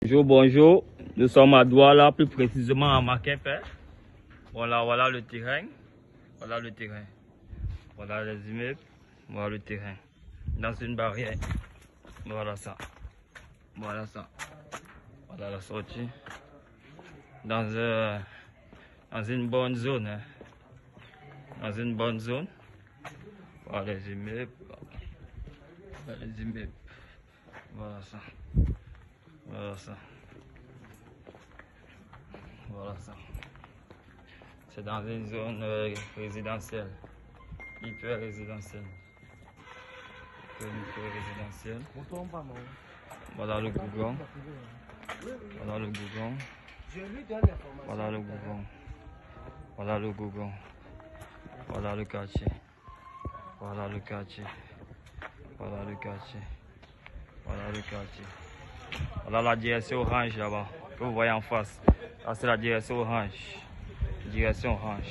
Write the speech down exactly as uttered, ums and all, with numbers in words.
Bonjour, bonjour. Nous sommes à Douala, plus précisément à Maquempé. Voilà, voilà le terrain. Voilà le terrain. Voilà les immeubles. Voilà le terrain. Dans une barrière. Voilà ça. Voilà ça. Voilà la sortie. Dans, euh, dans une bonne zone. Hein. Dans une bonne zone. Voilà les immeubles. Voilà les immeubles. Voilà ça. Voilà ça. Voilà ça. C'est dans une zone euh, résidentielle. Hyper résidentielle. Hyper résidentielle. Voilà le goudron. Voilà le goudron. Voilà le goudron. Voilà le goudron. Voilà le quartier. Voilà le quartier. Voilà le quartier. Voilà le quartier. Voilà la direction orange là-bas. Que vous voyez en face. Là c'est la direction orange. Direction orange.